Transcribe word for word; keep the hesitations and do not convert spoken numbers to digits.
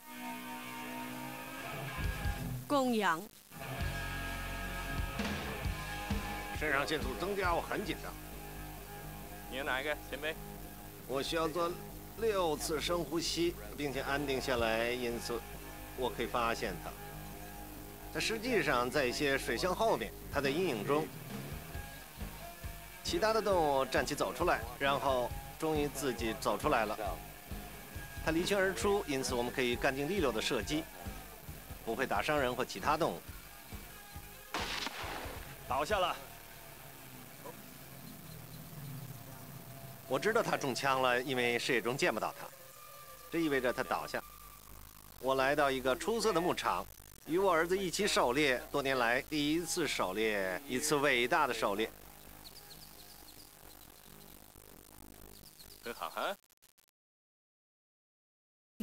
供养。 肾上腺素增加，我很紧张。 你是哪一个前辈？ 我需要做六次深呼吸，并且安定下来，因此我可以发现它。它实际上在一些水箱后面，它在阴影中。其他的动物站起走出来，然后终于自己走出来了。它离群而出，因此我们可以干净利落的射击，不会打伤人或其他动物。 倒下了。 我知道他中枪了，因为视野中见不到他，这意味着他倒下。我来到一个出色的牧场，与我儿子一起狩猎，多年来第一次狩猎，一次伟大的狩猎。 很好哈。